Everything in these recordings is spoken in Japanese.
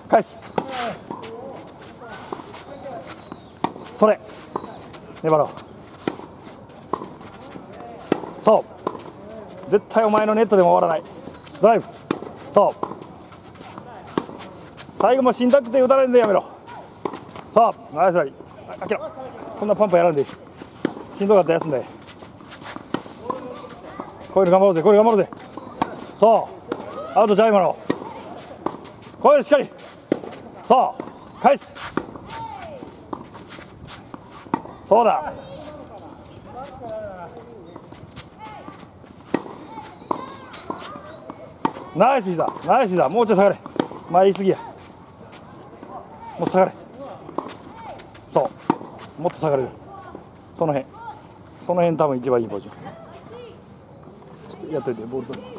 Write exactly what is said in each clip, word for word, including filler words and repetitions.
返す。それ粘ろう。そう絶対お前のネットでも終わらない。ドライブ。そう最後も死んだくて打たれるんでやめろ。そうナイスラリー。あきらそんなパンパンやらんでいい。しんどかったら休んで。こういうの頑張ろうぜ、こういうの頑張ろうぜ。そうアウトちゃう今の。こういうのしっかり。そう返す。そうだナイス膝ナイス膝。もうちょっと下がれ。前言い過ぎや。もっと下がれ。そうもっと下がれる。その辺その辺多分一番いいポジション。ちょっとやっといてボールと。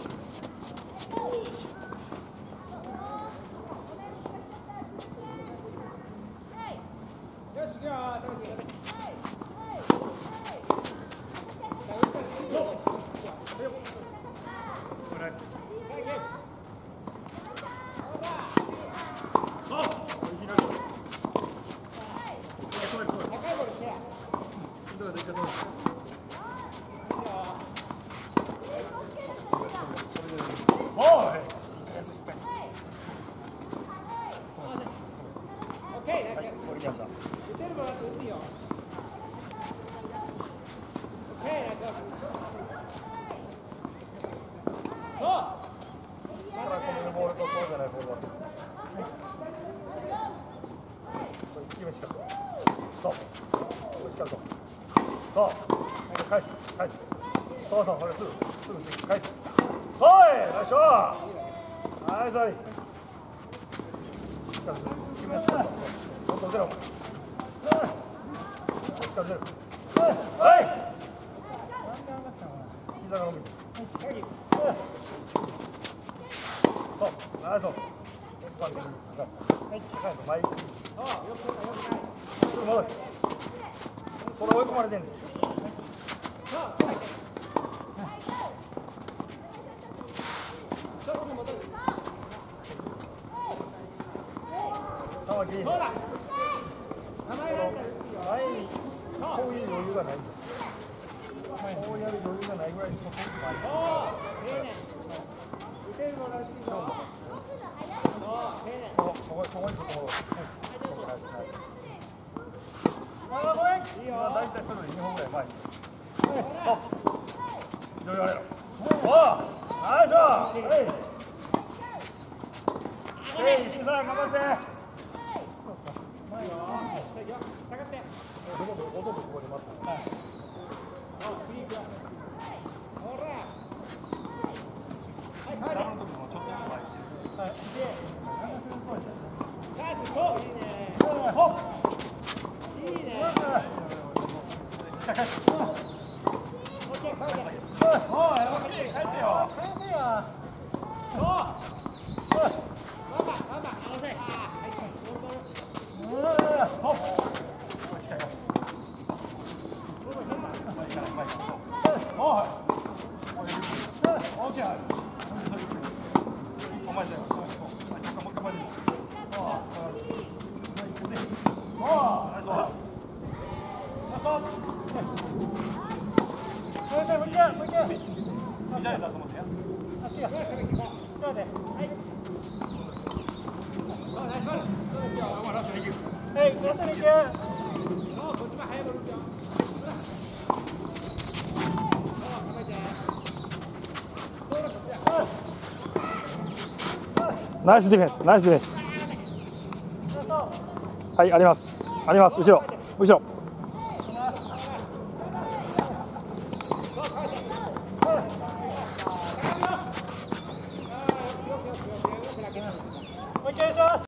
そうそう返す返す。そうそうこれすぐすぐ返す。おいナイスショー。ナイスアイ。決めやすい。もっと打てろ。しっかり出る。はい。膝が伸びる。そうナイス。はい返す前。すぐ戻る。これ追い込まれてんねん。そうだ。前にこういう余裕がないんだ。こうやる余裕がないぐらいのところもあります。ここここにここ。ああごめん。今大体それよりにほんぐらい前に。余裕あれろ。おおナイスショー。はい。石井さん頑張って。ナイスディフェンス、ナイスディフェンス。はい、あります。あります。後ろ、後ろ。